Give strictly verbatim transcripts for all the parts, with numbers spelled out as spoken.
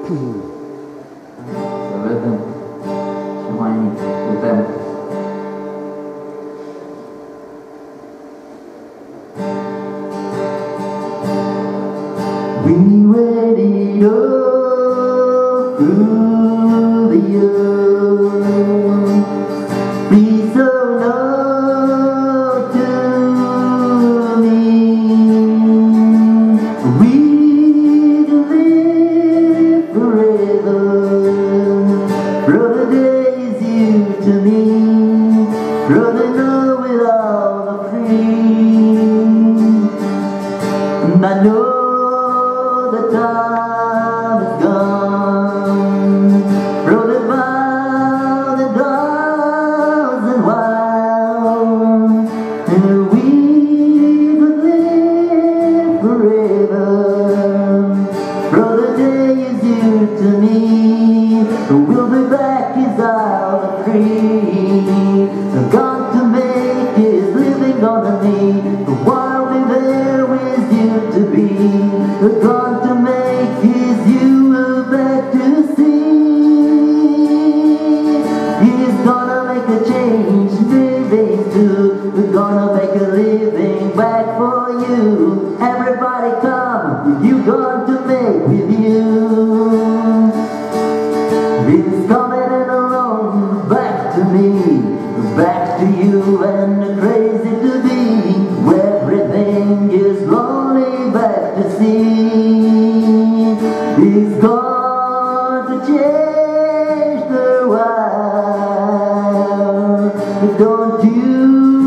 rhythm shiny with them. We waited all through the years, be so low to me. We could live forever from the days you to me, from the night with all the free. And I know the time is gone, rolling by the doors and wild, and we could live forever from the days you to me. We'll be back is all free, gone to make is living on the knee. While we there with you to be, gone to make is you back to see. He's gonna make a change, living too. We're gonna make a living back for you. Everybody come, you going to make with you. He's coming in alone, back to me, back to you and crazy to be. Everything is lonely back to see. He's going to change the world. Don't you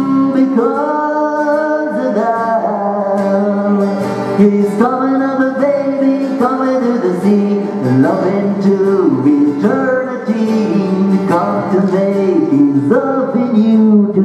because of that. He's coming up a baby, coming to the sea, loving to eternity. Come to make his love in you to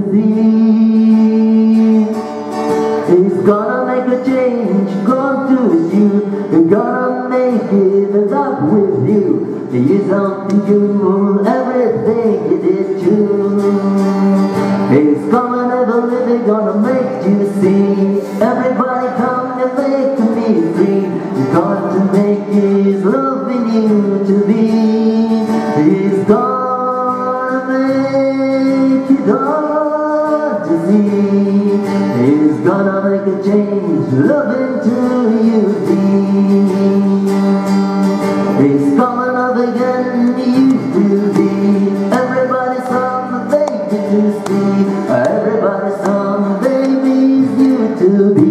see. He's gonna make a change, gonna do his you, gonna make it up with you. He's something you, everything you did too. He's coming ever living, gonna make you see. Everybody come and make me free. He's going to make his love in you to be. He's gonna make it all to see. He's gonna make a change, loving to you deep. He's coming up again, he used to be. Everybody's some baby to see. Everybody's some babies you to be.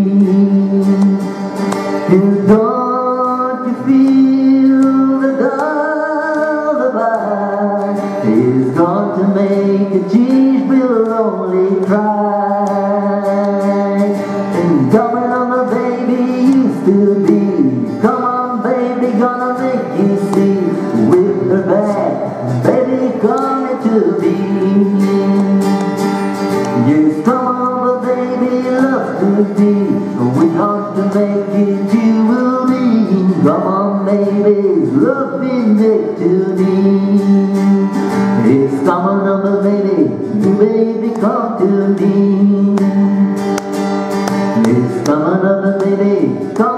You don't you feel the lullaby? He's going to make a change, we'll only cry. And coming on the baby used to be. Come on baby, gonna make you see. With her back, baby coming to be. Yes, come on baby, love to be. We want to make it you will be. Come on baby, loving it to me. It's coming on baby, you baby come to me. It's coming up, baby, come